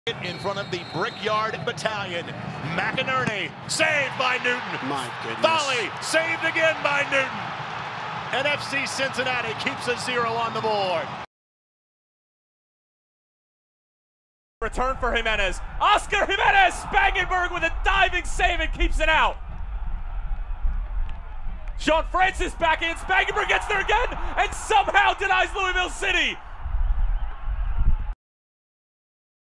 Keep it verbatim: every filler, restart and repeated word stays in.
In front of the Brickyard Battalion. McInerney saved by Newton. My goodness. Volley saved again by Newton. And F C Cincinnati keeps a zero on the board. Return for Jimenez. Oscar Jimenez! Spangenberg with a diving save and keeps it out. Sean Francis back in. Spangenberg gets there again and somehow denies Louisville City.